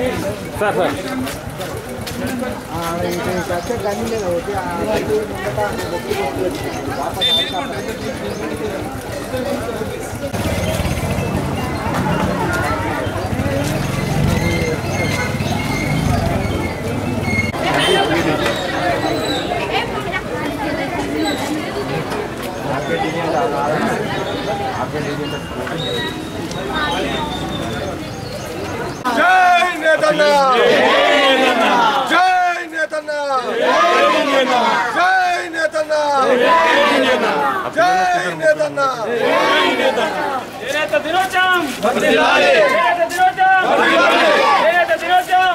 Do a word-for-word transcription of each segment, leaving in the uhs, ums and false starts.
Sir sir జై నేతన్న జై నేతన్న జై నేతన్న జై నేతన్న చేనేత దినోత్సవం వర్ధిల్లాలి చేనేత దినోత్సవం వర్ధిల్లాలి చేనేత దినోత్సవం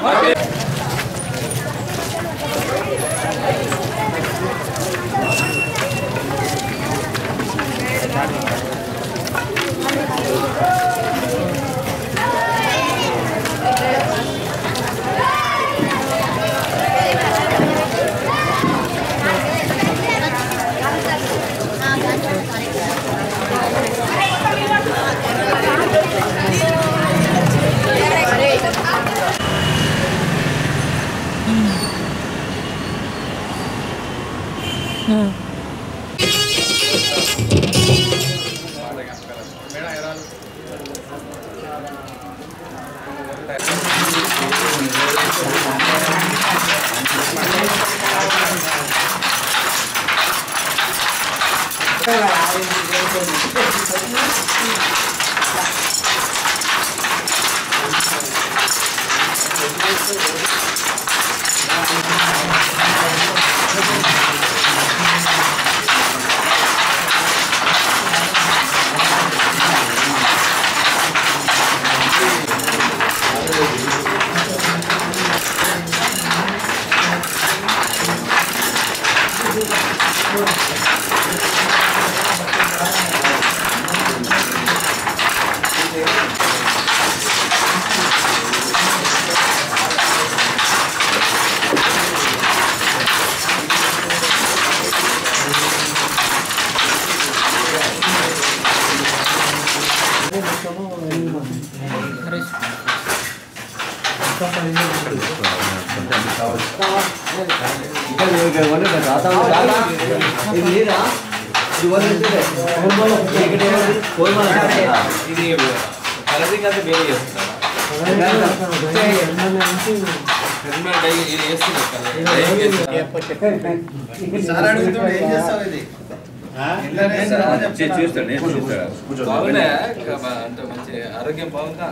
ఆరోగ్యం బాగుందా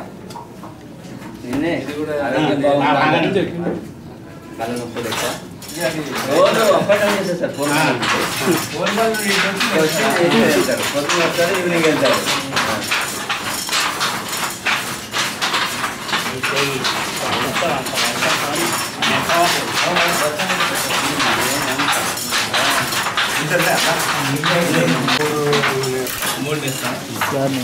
ఇది కూడా రోజు అప్పటం చేసేస్తారు పొద్దున వస్తారు ఈవినింగ్ వెళ్తారు మూడు ఇస్తాను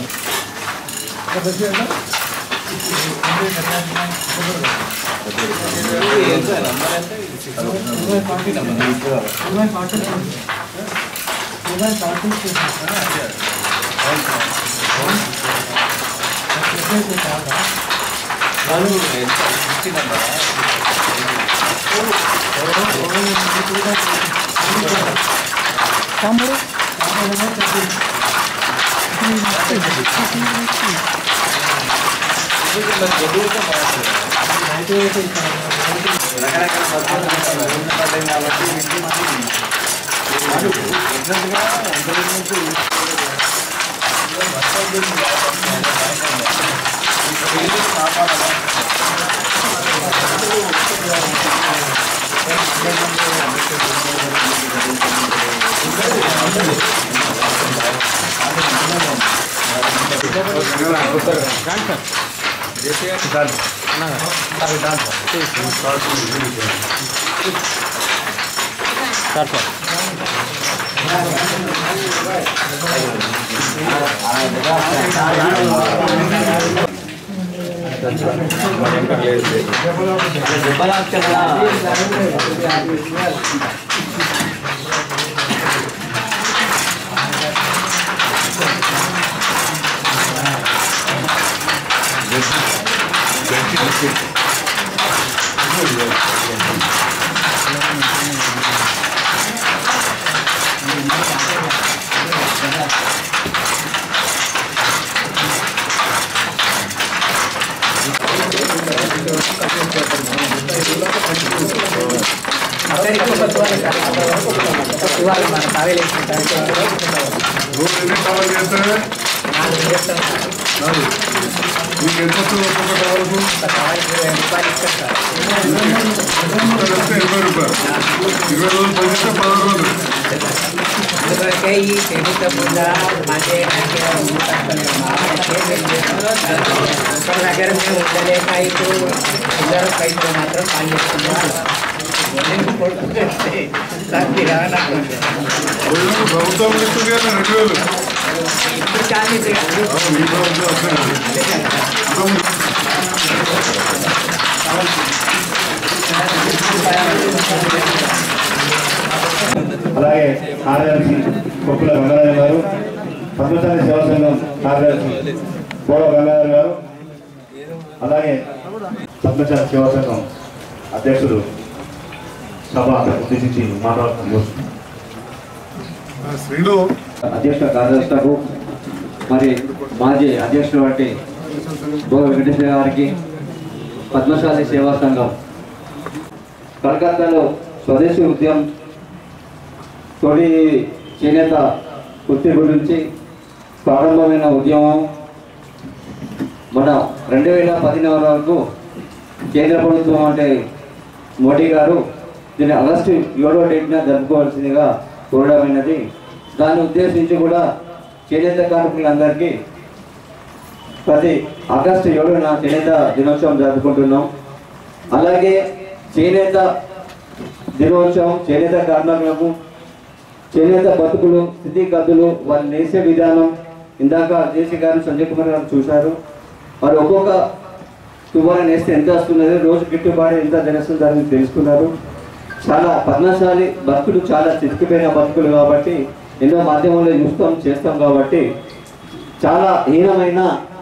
తమ్ముడు ఇవాళ మన కావేలు వేసుకుంటారు నాలుగు చేస్తాను సార్ మీకు ఎంత వస్తుంది ఒక్కొక్క టవర్కు కావాలి ఇరవై రూపాయలు ఇస్తారు సార్ ఇరవై రూపాయలు ఇరవై రోజులు పనిచేస్తే పదహారు రోజులు ఎందుకంటే ఈ చెడుత పూజ మాకే ఒక దగ్గర మేము ఉండలేక ఇప్పుడు పిల్లలు పైసలు మాత్రం పని చేస్తున్నారు ప్రభుత్వం ఇస్తుంది కదా రెండు వేలు ఇప్పుడు చాలా అలాగే కార్యదర్శి కొప్పుల గంగారాజు గారు, పద్మశాలి సేవా సంఘం కార్యదర్శి గోడ గంగారాజు గారు, అలాగే పద్మశాలి సేవా సంఘం అధ్యక్షుడు సభ ఉద్దేశించి మాట్లాడుతున్నారు. శ్రీలో అధ్యక్ష కార్యదర్శులకు మరి మాజీ అధ్యక్షుడు వంటి గోడ వెంకటేశ్వర గారికి, పద్మశాలి సేవా సంఘం కలకత్తాలో స్వదేశీ ఉద్యమం తొలి చేనేత వృత్తి గురించి ప్రారంభమైన ఉద్యమం మన రెండు వేల పదిహేను వరకు కేంద్ర ప్రభుత్వం అంటే మోడీ గారు దీన్ని ఆగస్టు ఏడవ డేట్న జరుపుకోవాల్సిందిగా కోరడమైనది. దాన్ని ఉద్దేశించి కూడా చేనేత కార్మికులందరికీ ప్రతి ఆగస్టు ఏడున చేనేత దినోత్సవం జరుపుకుంటున్నాం. అలాగే చేనేత దినోత్సవం చేనేత కార్మికులకు చేనేత బతుకులు స్థితిగతులు వాళ్ళు నేసే విధానం ఇందాక జేసీ గారు సంజయ్ కుమార్ గారు చూశారు. వారు ఒక్కొక్క తువ్వాల నేస్తే ఎంత వస్తున్నది, రోజు గిట్టుబాటు ఎంత జనస్తుందని తెలుసుకున్నారు. చాలా పద్మశాలి బతుకులు చాలా చితికిపోయిన బతుకులు కాబట్టి ఎన్నో మాధ్యమంలో చూస్తాం చేస్తాం కాబట్టి చాలా హీనమైన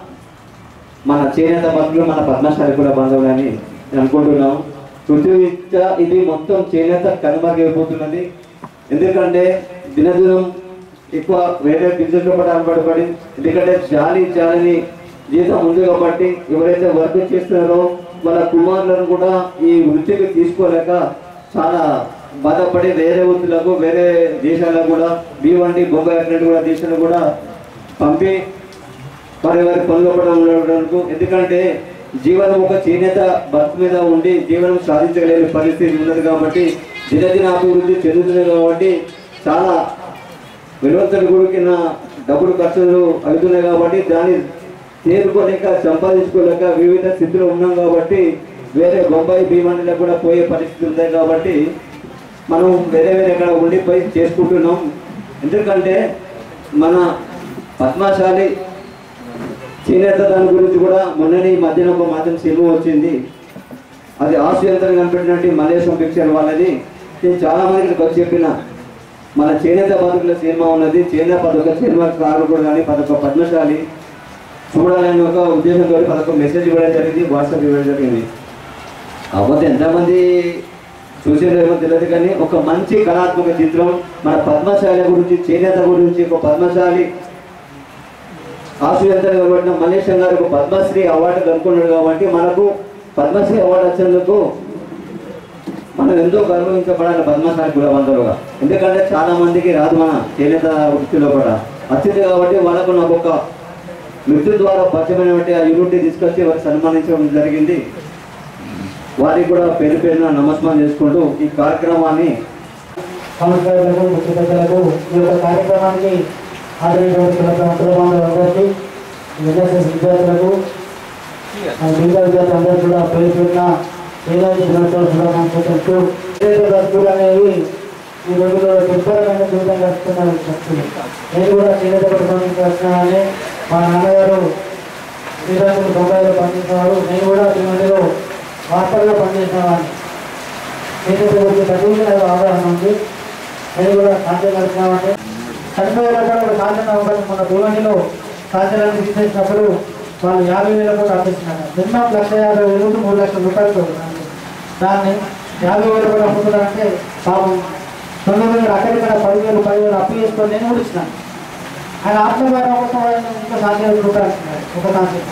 మన చేనేత బతుకులు మన పద్మశాలి కూడా బంధువులని అనుకుంటున్నాం. పృథ్వీ ఇది మొత్తం చేనేత కనుమరుగైపోతున్నది. ఎందుకంటే దినదినం ఎక్కువ వేరే బిజినెస్లో కూడా అలవాటుపడి, ఎందుకంటే జాలి జాలని జీతం ఉంది కాబట్టి ఎవరైతే వర్క్ చేస్తున్నారో వాళ్ళ కుమారులను కూడా ఈ వృత్తికి తీసుకోలేక చాలా బాధపడి వేరే వృత్తులకు వేరే దేశాలకు కూడా బీవంటి బొంబాయి అట్లాంటి కూడా దేశాలు కూడా పంపి వారి వారి పనులు కూడా ఉండడానికి, ఎందుకంటే జీవనం ఒక చేనేత బతుకు మీద ఉండి జీవనం సాధించగలిగే పరిస్థితి ఉన్నది కాబట్టి దినదిన అభివృద్ధి చెందుతుంది కాబట్టి చాలా వినోదం కూడిన డబ్బులు ఖర్చులు అవుతున్నాయి కాబట్టి దాన్ని తేరుకోలేక సంపాదించుకోలేక వివిధ స్థితిలో ఉన్నాం కాబట్టి వేరే బొంబాయి భీమండిలో కూడా పోయే పరిస్థితి ఉంది కాబట్టి మనం వేరే వేరే ఇక్కడ ఉండిపోయి చేసుకుంటున్నాం. ఎందుకంటే మన పద్మశాలి చేనేత దాని గురించి కూడా మొన్ననే ఈ మధ్యన ఒక మాత్రం సినిమా వచ్చింది. అది ఆశ్చర్యంగా కనిపెట్టినట్టు మలేషియం పిక్చర్ వాళ్ళది. నేను చాలా మందికి వచ్చి చెప్పిన మన చేనేత బతుకుల సినిమా ఉన్నది, చేనేత పదొక సినిమా రాకూడదు కానీ పదొక పద్మశాలి చూడాలని ఒక ఉద్దేశంతో పదొక మెసేజ్ ఇవ్వడం జరిగింది, వాట్సాప్ ఇవ్వడం జరిగింది. కాకపోతే ఎంతమంది చూసేదేమో తెలియదు కానీ ఒక మంచి కళాత్మక చిత్రం మన పద్మశాలి గురించి చేనేత గురించి ఒక పద్మశాలి ఆశ్చర్యంగా నిలబడిన మలేషియా గారు ఒక పద్మశ్రీ అవార్డు కనుక్కున్నాడు కాబట్టి మనకు పద్మశ్రీ అవార్డు వచ్చేందుకు మనం ఎంతో గౌరవించబడాలి పద్మశాలి కుల బంధువులుగా. ఎందుకంటే చాలా మందికి రాదు మన చేనేత వృత్తిలో కూడా వచ్చింది కాబట్టి వాళ్ళకు నాకు ఒక మృత్యు ద్వారా పరిచయమైనటువంటి ఆ యూనిటీ తీసుకొచ్చి వారికి సన్మానించడం జరిగింది. వారికి కూడా పేరు పేరున నమస్కారం చేసుకుంటూ ఈ కార్యక్రమాన్ని సంస్కరణలకు ముఖ్య పెద్దలకు ఈ యొక్క కార్యక్రమానికి హాజరైనటువంటి ఎన్ఎస్ఎస్ విద్యార్థులకు మిగతా విద్యార్థులందరూ కూడా పేరు పేరున ఏదైనా దినోత్సవ శుభాకాంక్షలు చెప్తూ అనేవి ఈ రోజుల్లో దుర్భరమైన జీవితం గడుపుతున్న భక్తులు. నేను కూడా చేనేత పట్టుకోవడానికి వచ్చినానని మా నాన్నగారు శ్రీరాములు బొంబాయిలో పనిచేసేవాడు, నేను కూడా ఈ మధ్యలో వార్తల్లో పనిచేసేవాడిని. చేనేత గురించి ప్రతి నాకు అవగాహన ఉంది. నేను కూడా సాధ్యం నడుపుతున్నామంటే చనిపోయే రకాల సాధ్యం అవకాశం మన భూమిలో సాధ్యాలను తీసేసినప్పుడు వాళ్ళు యాభై వేల కూడా అర్థిస్తున్నారు. మినిమం లక్ష యాభై వేలు మూడు లక్షల రూపాయలతో దాన్ని యాభై వేలు కూడా అమ్ముతున్నారంటే పాపం తొమ్మిది వేలు అక్కడిక్కడ పదివేలు పదివేలు అప్పు చేసుకొని నేను కూడా ఇచ్చినాను. ఆయన ఆత్మభారం కోసం ఇంకా సాధ్యం రూపాయలు ఇస్తున్నారు ఒక సాధ్యం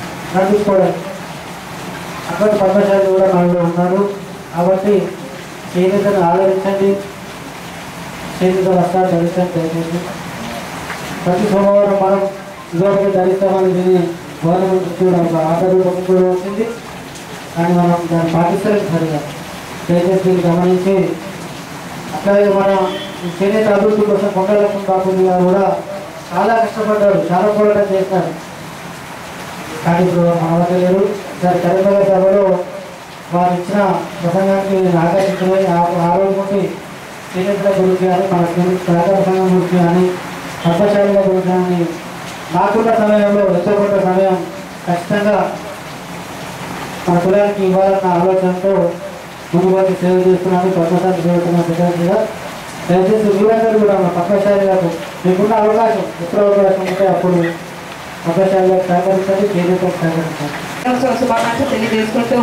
నడిపించుకోవడానికి. అక్కడ పద్మశాలి కూడా మనలో ఉన్నారు కాబట్టి చేనేతను ఆదరించండి, చేనేత వస్త్రాలు ధరించండి. దయచేసి ప్రతి సోమవారం మనం ఇదివరకు ధరిస్తామని దీన్ని గవర్నమెంట్ కూడా ఒక ఆర్డర్ కూడా వచ్చింది, కానీ మనం దాన్ని పాటిస్తలేదు సరిగా. దయచేసి దీన్ని గమనించి అట్లాగే మన చేనేత అభివృద్ధి కోసం కొండలక్ష్మి బాపుజీ గారు కూడా చాలా కష్టపడ్డారు, చాలా పోరాటం చేశారు. కానీ ఇప్పుడు మన వద్ద లేరు. సార్ కరీంనగర్ సభలో వారు ఇచ్చిన ప్రసంగానికి ఆకర్షించమని ఆ రోజు నుండి చేనేతల గురించి కానీ మన సహకార సంఘం గురించి కానీ పద్మశాలిల గురించి కానీ నాకున్న సమయంలో ఎంతో కొంత సమయం ఖచ్చితంగా మన కులానికి ఇవ్వాలన్న ఆలోచనతో ముందుకు సేవ చేస్తున్నాను. పద్మశాలి సేవకున్న సెక్రటరీగా దయచేసి మీరందరూ కూడా మన పద్మశాలిలకు మీకున్న అవకాశం ఎప్పుడు అవకాశం ఉంటే అప్పుడు పద్మశాలిలకు సహకరించండి, చేనేతలకు సహకరించండి. శుభాకాంక్షలు తెలియజేసుకుంటూ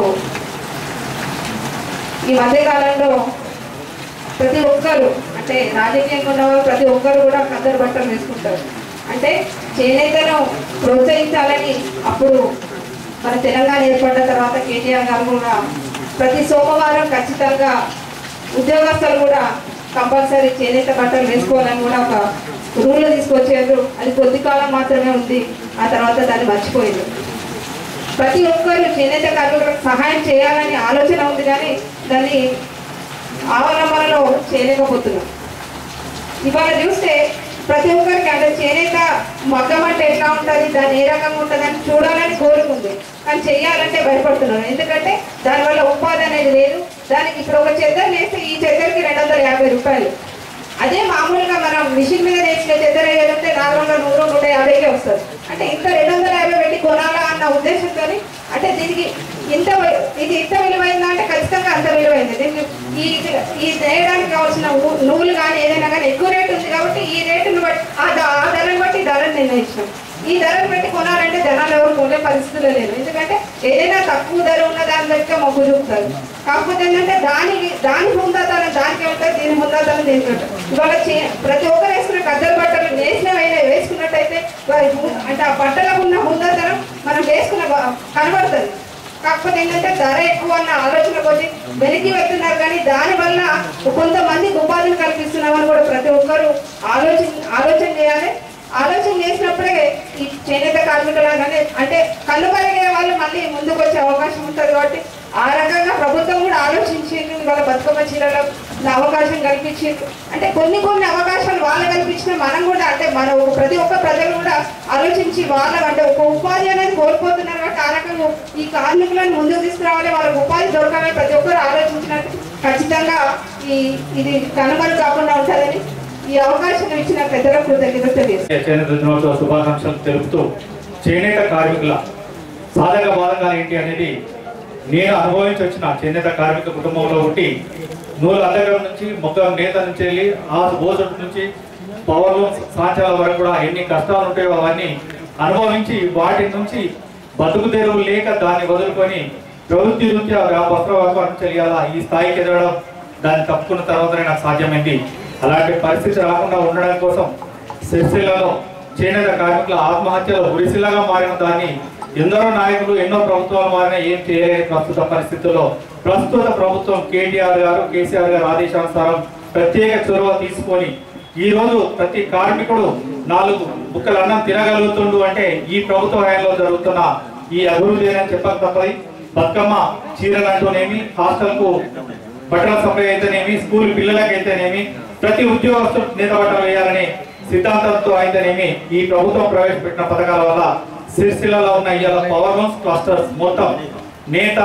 ఈ మధ్యకాలంలో ప్రతి ఒక్కరు అంటే రాజకీయంగా ఉన్నవారు ప్రతి ఒక్కరు కూడా ఖద్దరు బట్టలు వేసుకుంటారు. అంటే చేనేతను ప్రోత్సహించాలని అప్పుడు మన తెలంగాణ ఏర్పడ్డ తర్వాత కేటీఆర్ గారు కూడా ప్రతి సోమవారం ఖచ్చితంగా ఉద్యోగస్తులు కూడా కంపల్సరీ చేనేత బట్టలు వేసుకోవాలని కూడా ఒక రూల్ తీసుకొచ్చారు. అది కొద్ది కాలం మాత్రమే ఉంది, ఆ తర్వాత దాన్ని మర్చిపోయింది. ప్రతి ఒక్కరు చేనేత కార్మికులకు సహాయం చేయాలని ఆలోచన ఉంది, కానీ దాన్ని అవలంబనలో చేయలేకపోతున్నాం. ఇవాళ చూస్తే ప్రతి ఒక్కరికి అంటే చేనేత మగ్గం అంటే ఎట్లా ఉంటుంది, దాన్ని ఏ రకంగా ఉంటుంది అని చూడాలని కోరుకుంది, కానీ చెయ్యాలంటే భయపడుతున్నాను. ఎందుకంటే దానివల్ల ఉపాధి అనేది లేదు. దానికి ఇప్పుడు ఒక చెద్దరు వేస్తే ఈ చెద్దరికి రెండు వందల యాభై రూపాయలు. అదే మామూలుగా మనం మిషన్ మీద వేసిన చెద్దరు వేయాలంటే నార్మల్గా నూరు నూట యాభైకే వస్తుంది. అంటే ఇంత రెండు వందల యాభై పెట్టి కొనాలా అన్న ఉద్దేశంతో అంటే దీనికి ఇంత ఇది ఇంత విలువైందా అంటే ఖచ్చితంగా అంత విలువైంది. దీనికి ఈ ఈ నేయడానికి కావాల్సిన నువ్వులు కానీ ఏదైనా కానీ ఎక్కువ రేటు ఉంది కాబట్టి ఈ రేటును బట్టి ఆ ధరను బట్టి ధరను నిర్ణయించాం. ఈ ధరను పెట్టి కొనాలంటే జనాలు ఎవరు కొనే పరిస్థితుల్లో లేదు. ఎందుకంటే ఏదైనా తక్కువ ధర ఉన్న దాని దగ్గర మొగ్గు చూపుతారు. కాకపోతే ఏంటంటే దానికి దాని హుందాతనం దానికి ఉంటుంది, దీని హుందాతనం దీనికి ఉంటుంది. ఇవాళ ప్రతి ఒక్కరు వేసుకునే కద్దరు బట్టలు వేసినవైనా వేసుకున్నట్టయితే అంటే ఆ బట్టలకు ఉన్న హుందాతనం మనం వేసుకున్న కనబడుతుంది. కాకపోతే ఏంటంటే ధర ఎక్కువ అన్న ఆలోచన కొద్ది వెనక్కి వెళ్తున్నారు, కానీ దానివల్ల కొంతమందికి ఉపాధిని కల్పిస్తున్నామని కూడా ప్రతి ఒక్కరు ఆలోచన ఆలోచన చేయాలి. ఆలోచన చేసినప్పుడే ఈ చేనేత కార్మికులనే అంటే కళ్ళు కలిగే వాళ్ళు మళ్ళీ ముందుకు వచ్చే అవకాశం ఉంటుంది. కాబట్టి ఆ రకంగా ప్రభుత్వం కూడా ఆలోచించింది. వాళ్ళ బతుకమ్మ చీరలకు అవకాశం కల్పించింది. అంటే కొన్ని కొన్ని అవకాశాలు వాళ్ళు కల్పించిన మనం కూడా అంటే మన ప్రతి ఒక్క ప్రజలు కూడా ఆలోచించి వాళ్ళ అంటే ఒక ఉపాధి అనేది కోల్పోతున్నారు. కాబట్టి ఆ రకంగా ఈ కార్మికులను ముందుకు తీసుకురావాలి, వాళ్ళకి ఉపాధి దొరకాలని ప్రతి ఒక్కరు ఆలోచించినట్టు ఖచ్చితంగా ఈ ఇది కనుమరు కాకుండా ఉంటుందని ఈ అవకాశం ఇచ్చిన పెద్దలకు కృతజ్ఞతలు తెలియజేస్తాను. చేనేత దినోత్సవ శుభాకాంక్షలు తెలుపుతూ చేనేత కార్మికుల సాధక బాధకాలు ఏంటి అనేది నేను అనుభవించి వచ్చిన చేనేత కార్మిక కుటుంబంలో ఉండి నూలు అద్దగం నుంచి మొగ్గం నేత నుంచి వెళ్ళి ఆ బోసటి నుంచి పవర్లు సాంచాల వరకు కూడా ఎన్ని కష్టాలు ఉంటాయో అవన్నీ అనుభవించి వాటి నుంచి బతుకు తెరువు లేక దాన్ని వదులుకొని ప్రవృత్తి రీత్యా వస్త్ర వ్యాపారం చేయాలా ఈ స్థాయికి ఎదగడం దాన్ని తప్పుకున్న తర్వాతనే నాకు సాధ్యమైంది. అలాంటి పరిస్థితి రాకుండా ఉండడం కోసం సిరిసిల్లలో చేనేత కార్మికుల ఆత్మహత్యలో ఉరిసిల్లగా మారిన దాన్ని ఎందరో నాయకులు ఎన్నో ప్రభుత్వాలు మారినా ఏం చేయలేని ప్రస్తుత పరిస్థితుల్లో ప్రస్తుత ప్రభుత్వం కేటీఆర్ గారు కేసీఆర్ గారు ఆదేశానుసారం ప్రత్యేక చొరవ తీసుకొని ఈ రోజు ప్రతి కార్మికుడు నాలుగు బుక్కల అన్నం తినగలుగుతుండు అంటే ఈ ప్రభుత్వ హయాంలో జరుగుతున్న ఈ అభివృద్ధి అని చెప్పక తప్పది. బతుకమ్మ చీరలు అంటూనేమి, హాస్టల్ కు బట్టల సప్లై అయితేనేమి, స్కూల్ పిల్లలకైతేనేమి, ప్రతి ఉద్యోగస్తులు నేత బట్టలు వేయాలనే సిద్ధాంతంతో అయితేనేమి ఈ ప్రభుత్వం ప్రవేశపెట్టిన పథకాల వల్ల సిరిసిల్లలో ఉన్న ఇవాళ పవర్ లూమ్స్ క్లస్టర్స్ మొత్తం నేత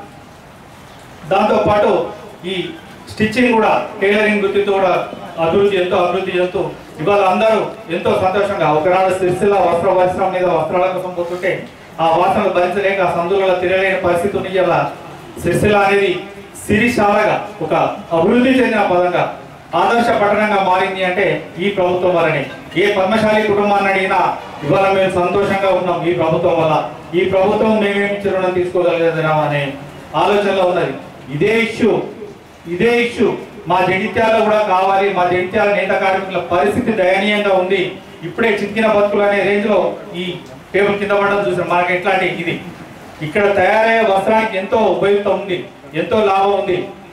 దాంతో పాటు ఈ స్టిచ్చింగ్ కూడా టైలరింగ్ వృత్తితో కూడా అభివృద్ధి ఎంతో అభివృద్ధి చెందుతూ ఇవాళ అందరూ ఎంతో సంతోషంగా ఒకనాడు సిరిసిల్ల వస్త్ర పరిశ్రమ మీద వస్త్రాల కోసం పోతుంటే ఆ వాసనలు భరించలేక ఆ సందులలో తిరగలేని పరిస్థితి ఉంది. ఇలా సిరిసిల్ల అనేది సిరిశాలగా ఒక అభివృద్ధి చెందిన పదంగా ఆదర్శ పట్టణంగా మారింది అంటే ఈ ప్రభుత్వం వల్లనే. ఏ పద్మశాలి కుటుంబాన్ని అడిగినా ఇవాళ మేము సంతోషంగా ఉన్నాం ఈ ప్రభుత్వం వల్ల. ఈ ప్రభుత్వం మేమేమి చిరుణం తీసుకోగలిగేదా అనే ఆలోచనలో ఉన్నది. ఇదే ఇష్యూ ఇదే ఇష్యూ మా జగిత్యాలలో కూడా కావాలి. మా జగిత్యాల నేత కార్మికుల పరిస్థితి దయనీయంగా ఉంది. ఇప్పుడే చిక్కిన బతుకులు అనే రేంజ్ లో ఈ టేబుల్ కింద పడడం చూసాం. మనకి ఎట్లాంటి ఇది ఇక్కడ తయారయ్యే వస్త్రానికి ఎంతో ఉపయుక్తం ఉంది, ఎంతో లాభం ఉంది.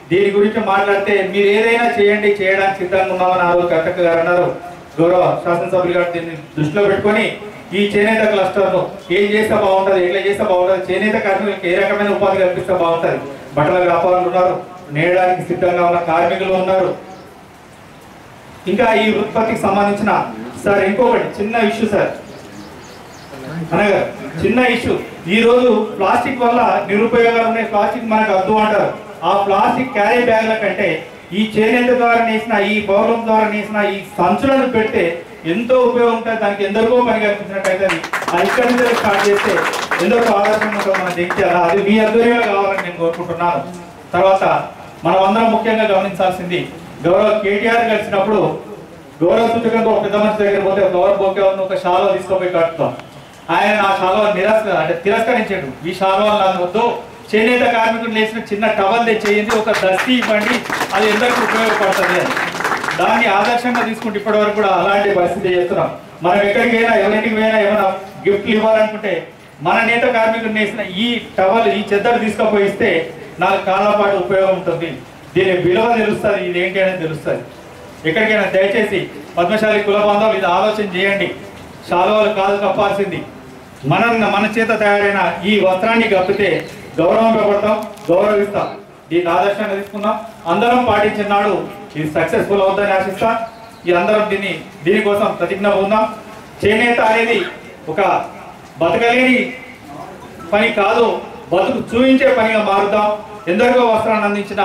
దీని గురించి మాట్లాడితే మీరు ఏదైనా చేయండి, చేయడానికి సిద్ధంగా ఉన్నామని ఆ రోజు కట్టక గారు అన్నారు. గౌరవ శాసనసభ్యులు గారు దీన్ని దృష్టిలో పెట్టుకొని ఈ చేనేత క్లస్టర్ను ఏం చేస్తే బాగుంటుంది, ఎట్లా చేస్తే బాగుంటుంది, చేనేత కార్మికులకు ఏ రకమైన ఉపాధి కల్పిస్తే బాగుంటుంది. బట్టల వ్యాపారులు ఉన్నారు, నేయడానికి సిద్ధంగా ఉన్న కార్మికులు ఉన్నారు. ఇంకా ఈ ఉత్పత్తికి సంబంధించిన సార్ ఇంకొకటి చిన్న ఇష్యూ సార్ అనగా చిన్న ఇష్యూ, ఈ రోజు ప్లాస్టిక్ వల్ల నిరుపయోగాలు ఉన్నాయి. ప్లాస్టిక్ మనకు వద్దు అంటారు. ఆ ప్లాస్టిక్ క్యారీ బ్యాగ్ల కంటే ఈ చేనేత ద్వారా నేసిన, ఈ పౌరం ద్వారా నేసిన ఈ సంచులను పెడితే ఎంతో ఉపయోగం ఉంటుంది. దానికి ఎందరికో పని కల్పించినట్టయితే అది ఇక్కడి నుంచి స్టార్ట్ చేస్తే ఎందరికో ఆదర్శంగా ఉంటుంది. మనం జయించాలా, అది మీ ఆధ్వర్యంలో కావాలని నేను కోరుకుంటున్నాను. తర్వాత మనం అందరం ముఖ్యంగా గమనించాల్సింది, గౌరవ కేటీఆర్ కలిసినప్పుడు గౌరవ సూచకంగా ఒక పెద్ద మనిషి దగ్గర పోతే గౌరవ బోకే ఒక శాలువా తీసుకుపోయి కట్టుతాం. ఆయన ఆ శాలువా నిరస్ అంటే తిరస్కరించాడు. ఈ శాలువా నాకు వద్దు, చేనేత కార్మికులు వేసిన చిన్న టవల్ తెచ్చేయండి, ఒక దస్తీ ఇవ్వండి, అది ఎందరికీ ఉపయోగపడుతుంది అని. దాన్ని ఆదర్శంగా తీసుకుంటే ఇప్పటి వరకు కూడా అలాంటి పరిస్థితి చేస్తున్నాం. మనం ఎక్కడికి పోయినా, ఎవరింటికి పోయినా ఏమైనా గిఫ్ట్లు ఇవ్వాలనుకుంటే మన నేత కార్మికులు వేసిన ఈ టవల్, ఈ చెద్దరు తీసుకుపోయిస్తే నాలుగు కాళ్ళ పాటు ఉపయోగం ఉంటుంది. దీని విలువ తెలుస్తుంది, ఇది ఏంటి అనేది తెలుస్తుంది. ఎక్కడికైనా దయచేసి పద్మశాలి కుల బాంధవులు ఇది ఆలోచన చేయండి. శాలువాలు కాదు కప్పాల్సింది, మన మన చేత తయారైన ఈ వస్త్రాన్ని కప్పితే గౌరవంగా పడతాం, గౌరవిస్తాం. దీన్ని ఆదర్శంగా తీసుకుందాం, అందరం పాటించిన నాడు ఇది సక్సెస్ఫుల్ అవుతుందని ఆశిస్తాం. ఈ అందరం దీన్ని దీనికోసం ప్రతిజ్ఞ పొందాం. చేనేత అనేది ఒక బతకలేని పని కాదు, బతుకు చూపించే పనిగా మారుద్దాం. ఎందరికో వస్త్రాన్ని అందించిన,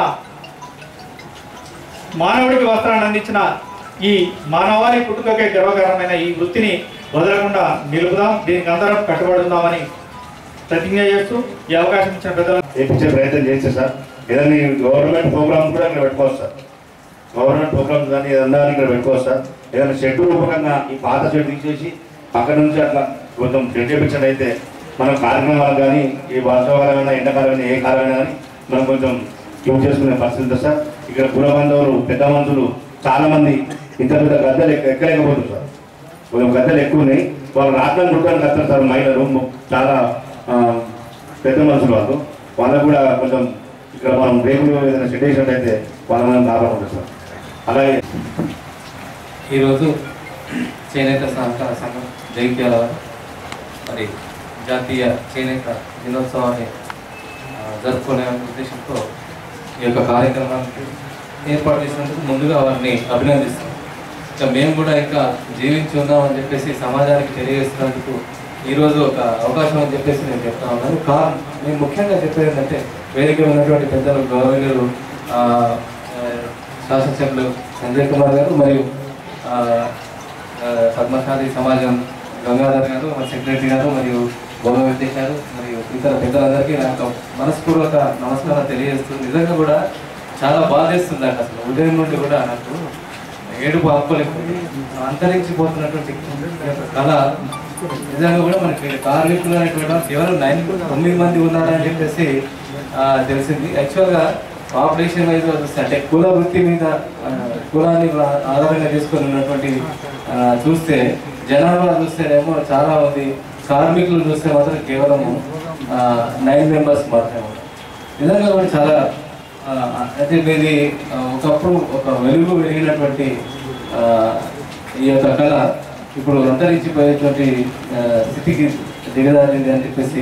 మానవుడికి వస్త్రాన్ని అందించిన ఈ మానవాళి పుట్టుకకే గర్వకారణమైన ఈ వృత్తిని వదలకుండా నిలుపుదాం. దీనికి అందరం కట్టుబడి ఉందామని ప్రతిజ్ఞ చేస్తూ ఈ అవకాశం ఇచ్చిన పెద్దలు చేయించే ప్రయత్నం చేస్తే సార్, ఏదైనా గవర్నమెంట్ ప్రోగ్రామ్స్ కూడా ఇక్కడ పెట్టుకోవచ్చు సార్. గవర్నమెంట్ ప్రోగ్రామ్స్ కానీ ఏదన్నా ఇక్కడ పెట్టుకోవచ్చు సార్. ఏదైనా షెడ్ రూపకంగా ఈ పాత షెడ్ తీసేసి పక్క నుంచి అట్లా కొంచెం షెడ్ చేయించడం అయితే మనం కార్యక్రమాలు కానీ ఈ వర్షాకాలమైనా ఎండాకాలమైనా ఏ కాలమైనా కానీ మనం కొంచెం యూజ్ చేసుకునే పరిస్థితి ఉంటుంది సార్. ఇక్కడ కుల బంధువులు, పెద్ద మనుషులు చాలా మంది ఇంత పెద్ద గద్దెలు ఎక్కలేకపోతుంది సార్. కొంచెం గద్దెలు ఎక్కువ ఉన్నాయి. వాళ్ళు రాత్రి గుర్తానికి వస్తారు సార్. మహిళలు చాలా పెద్ద మనుషులు వాళ్ళు, వాళ్ళకు కూడా కొంచెం ఇక్కడ మనం రేపులు ఏదైనా షెడ్ వేసినట్టయితే వాళ్ళ మనం లాభం సార్. అలాగే ఈరోజు చేనేత సహకార సంఘం జగిత్యాల మరి జాతీయ చేనేత దినోత్సవాన్ని జరుపుకునే ఉద్దేశంతో ఈ యొక్క కార్యక్రమానికి ఏర్పాటు చేసినందుకు ముందుగా వారిని అభినందిస్తాం. ఇంకా మేము కూడా ఇంకా జీవించి ఉన్నామని చెప్పేసి సమాజానికి తెలియజేస్తున్నందుకు ఈరోజు ఒక అవకాశం అని చెప్పేసి నేను చెప్తా ఉన్నాను. కారణం మేము ముఖ్యంగా చెప్పేది ఏంటంటే, వేదిక ఉన్నటువంటి పెద్దలు గౌరవనీయులు శాసనసభ్యులు సంజయ్ కుమార్ గారు మరియు పద్మశాలి సమాజం గంగాధర్ గారు, మన సెక్రటరీ గారు మరియు గౌరవ వెంకటేష్ గారు మరియు ఇతర పెద్దలందరికీ నాకు మనస్పూర్వక నమస్కారం తెలియజేస్తుంది. నిజంగా కూడా చాలా బాధేస్తుంది అండి. అసలు ఉదయం నుండి కూడా నాకు ఏడుపు ఆపుకోలేకపోయింది. అంతరించిపోతున్నటువంటి కళ నిజంగా కూడా మనకి కార్మికులు అనేటువంటి కేవలం నైన్ తొమ్మిది మంది ఉన్నారని చెప్పేసి తెలిసింది. యాక్చువల్గా పాపులేషన్ వైజ్ చూస్తే అంటే కుల వృత్తి మీద కులాన్ని ఆధారంగా చేసుకొని ఉన్నటువంటి చూస్తే జనాభా చూస్తేనేమో చాలా మంది, కార్మికులు చూస్తే మాత్రం కేవలం నైన్ మెంబర్స్ మాత్రమే. నిజంగా కూడా చాలా అయితే ఇది ఒకప్పుడు ఒక వెలుగు వెలిగినటువంటి ఈ యొక్క కళ ఇప్పుడు అంతరించిపోయేటువంటి స్థితికి దిగజారింది అని చెప్పేసి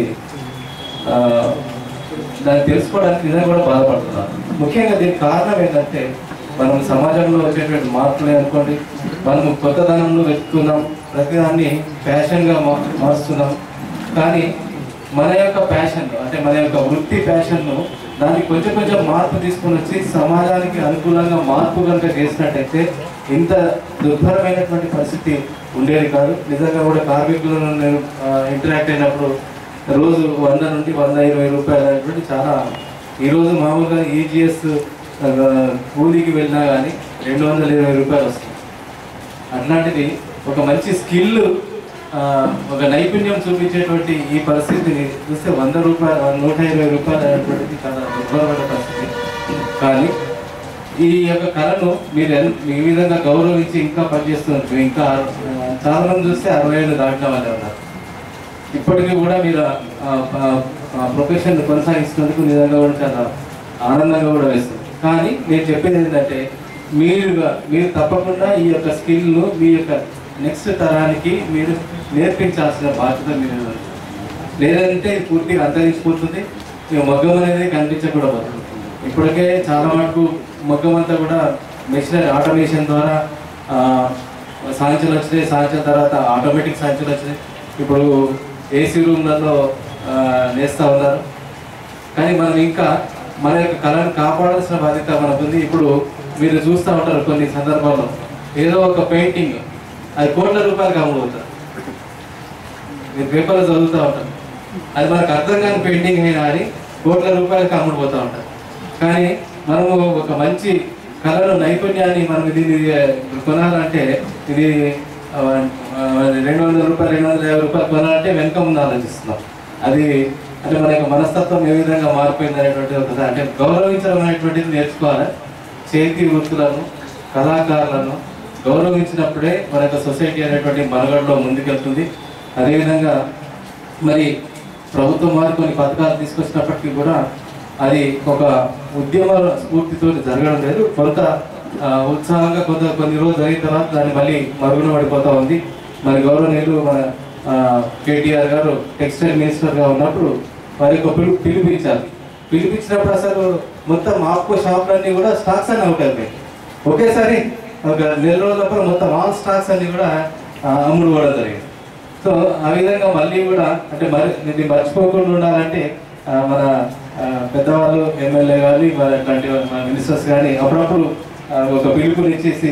దాన్ని తెలుసుకోవడానికి నిజంగా కూడా బాధపడుతున్నాను. ముఖ్యంగా దీనికి కారణం ఏంటంటే, మనం సమాజంలో వచ్చేటువంటి మార్పులే అనుకోండి, మనం కొత్తదనంలో వెతుకుతున్నాం, ప్రతిదాన్ని ఫ్యాషన్గా మారుస్తున్నాం. కానీ మన యొక్క ప్యాషన్ అంటే మన యొక్క వృత్తి ప్యాషన్ను దానికి కొంచెం కొంచెం మార్పు తీసుకొని వచ్చి సమాజానికి అనుకూలంగా మార్పు కనుక చేసినట్టయితే ఇంత దుర్భరమైనటువంటి పరిస్థితి ఉండేది కాదు. నిజంగా కూడా కార్మికులను నేను ఇంటరాక్ట్ అయినప్పుడు రోజు వంద నుండి వంద ఇరవై రూపాయలు అనేటువంటి చాలా, ఈరోజు మామూలుగా ఈజీఎస్ కూలీకి వెళ్ళినా కానీ రెండు వందల ఇరవై రూపాయలు వస్తుంది. అట్లాంటిది ఒక మంచి స్కిల్, ఒక నైపుణ్యం చూపించేటువంటి ఈ పరిస్థితిని చూస్తే వంద రూపాయలు నూట ఇరవై రూపాయలు అనేటువంటిది చాలా దుర్భరమైన పరిస్థితి. కానీ ఈ యొక్క కళను మీరు ఈ విధంగా గౌరవించి ఇంకా పనిచేస్తున్నారు. ఇంకా చాలా మంది చూస్తే అరవై ఏళ్ళు దాటిన వాళ్ళే ఉన్నారు. ఇప్పటికీ కూడా మీరు ప్రొఫెషన్ కొనసాగిస్తున్నందుకు నిజంగా కూడా చాలా ఆనందంగా కూడా వేస్తుంది. కానీ నేను చెప్పేది ఏంటంటే మీరుగా మీరు తప్పకుండా ఈ యొక్క స్కిల్ను మీ యొక్క నెక్స్ట్ తరానికి మీరు నేర్పించాల్సిన బాధ్యత మీరు లేదంటే పూర్తిగా అంతరించిపోతుంది. ఇక మగ్గం అనేది కనిపించకూడదు. ఇప్పటికే చాలా మటుకు మగ్గం అంతా కూడా మెషినరీ ఆటోమేషన్ ద్వారా సాంచులు వచ్చినాయి. సాంచుల తర్వాత ఆటోమేటిక్ సాంచులు వచ్చినాయి. ఇప్పుడు ఏసీ రూమ్లలో నేస్తూ ఉన్నారు. కానీ మనం ఇంకా మన యొక్క కళను కాపాడాల్సిన బాధ్యత మనకుంది. ఇప్పుడు మీరు చూస్తూ ఉంటారు కొన్ని సందర్భాల్లో ఏదో ఒక పెయింటింగ్ అది కోట్ల రూపాయలకు అమ్ముడుపోతారు. మీరు పేపర్లో చదువుతూ ఉంటారు. అది మనకు అర్థం కాని పెయింటింగ్ అయినా అని కోట్ల రూపాయలకు అమ్ముడుపోతూ ఉంటారు. కానీ మనము ఒక మంచి కళలో నైపుణ్యాన్ని మనం దీన్ని కొనాలంటే ఇది రెండు వందల రూపాయలు రెండు వందల యాభై రూపాయలు కొనాలంటే వెనుక ముందు ఆలోచిస్తున్నాం. అది అంటే మన యొక్క మనస్తత్వం ఏ విధంగా మారిపోయింది అనేటువంటిది ఒకసారి అంటే గౌరవించడం అనేటువంటిది నేర్చుకోవాలి. చేతి వృత్తులను కళాకారులను గౌరవించినప్పుడే మన యొక్క సొసైటీ అనేటువంటి మనుగడలో ముందుకెళ్తుంది. అదేవిధంగా మరి ప్రభుత్వం వారు కొన్ని పథకాలు తీసుకొచ్చినప్పటికీ కూడా అది ఒక ఉద్యమ స్ఫూర్తితో జరగడం లేదు. కొంత ఉత్సాహంగా కొంత కొన్ని రోజులు జరిగిన తర్వాత దాన్ని మళ్ళీ మరుగున పడిపోతూ ఉంది. మరి గౌరవనీయులు మన కేటీఆర్ గారు టెక్స్టైల్ మినిస్టర్గా ఉన్నప్పుడు వారి యొక్క పిలు పిలిపించారు. పిలిపించినప్పుడు అసలు మొత్తం ఆప్కో షాపులన్నీ కూడా స్టాక్స్ అన్నీ అవుట్ అయిపోయాయి. ఒకేసారి ఒక నెల రోజులప్పుడు మొత్తం ఆల్ స్టాక్స్ అన్నీ కూడా అమ్ముడు పోవడం జరిగింది. సో ఆ విధంగా మళ్ళీ కూడా అంటే మరి ఇది మర్చిపోకుండా ఉండాలంటే మన పెద్దవాళ్ళు ఎమ్మెల్యే కానీ మన ఇట్లాంటి మన మినిస్టర్స్ కానీ అప్పుడప్పుడు ఒక పిలుపునిచ్చేసి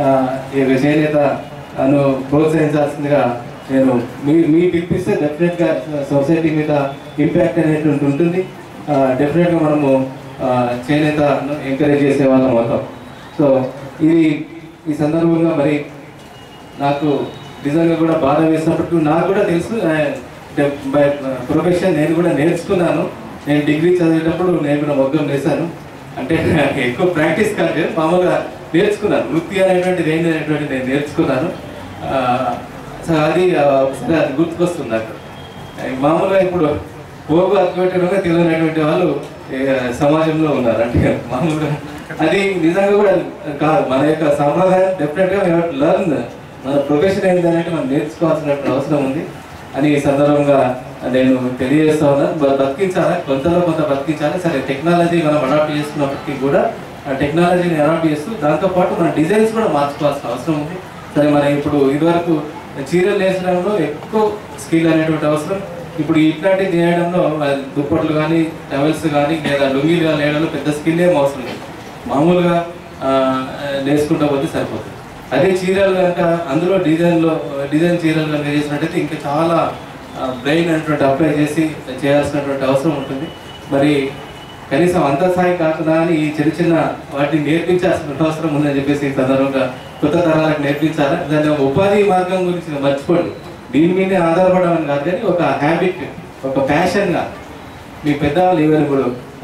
చేనేతను ప్రోత్సహించాల్సిందిగా నేను మీ మీ పిలిపిస్తే డెఫినెట్గా సొసైటీ మీద ఇంపాక్ట్ అనేటువంటి ఉంటుంది. డెఫినెట్గా మనము చేనేతను ఎంకరేజ్ చేసే వాళ్ళం అవుతాం. సో ఇది ఈ సందర్భంగా మరి నాకు నిజంగా కూడా బాధ వేసినప్పటికీ నాకు కూడా తెలుసు బై ప్రొఫెషన్ నేను కూడా నేర్చుకున్నాను. నేను డిగ్రీ చదివేటప్పుడు నేను కూడా మగ్గం వేశాను. అంటే ఎక్కువ ప్రాక్టీస్ కాదు, మామూలుగా నేర్చుకున్నాను. వృత్తి అనేటువంటిది ఏంటి అనేటువంటిది నేను నేర్చుకున్నాను. సో అది ఒకసారి అది గుర్తుకొస్తుంది నాకు. మామూలుగా ఇప్పుడు పోగు అర్థపెట్టడంగా తెలియనటువంటి వాళ్ళు సమాజంలో ఉన్నారు. అంటే మామూలుగా అది నిజంగా కూడా కాదు. మన యొక్క సంప్రదాయం డెఫినెట్గా లర్న్ మన ప్రొఫెషన్ ఏంటంటే మనం నేర్చుకోవాల్సిన అవసరం ఉంది అని ఈ సందర్భంగా నేను తెలియజేస్తా ఉన్నాను. బతికించాలి, కొంతలో కొంత బతికించాలి. సరే టెక్నాలజీ మనం అడాప్ట్ చేసుకున్నప్పటికీ కూడా ఆ టెక్నాలజీని అడాప్ట్ చేస్తూ దాంతోపాటు మన డిజైన్స్ కూడా మార్చుకోవాల్సిన అవసరం ఉంది. సరే మనం ఇప్పుడు ఇదివరకు చీరలు నేర్చడంలో ఎక్కువ స్కిల్ అనేటువంటి అవసరం. ఇప్పుడు ఇట్లాంటివి చేయడంలో దుప్పట్లు కానీ టవల్స్ కానీ లేదా లుంగీలు కానీ వేయడంలో పెద్ద స్కిల్ ఏం అవసరం లేదు. మామూలుగా నేర్చుకుంటా పోతే సరిపోతుంది. అదే చీరలు కనుక అందులో డిజైన్లో డిజైన్ చీరలు కనుక చేసినట్టయితే ఇంకా చాలా బ్రెయిన్ అనేటువంటి అప్లై చేసి చేయాల్సినటువంటి అవసరం ఉంటుంది. మరి కనీసం అంత స్థాయి కాకుండా అని ఈ చిన్న చిన్న వాటిని నేర్పించాల్సిన అవసరం ఉందని చెప్పేసి ఈ సందర్భంగా కొత్త తరాలకు నేర్పించాలి. దాని ఉపాధి మార్గం గురించి మర్చిపోండి. దీని మీదే ఆధారపడమని కాదు, కానీ ఒక హ్యాబిట్, ఒక ప్యాషన్గా మీ పెద్దవాళ్ళు ఏమైనా ఇప్పుడు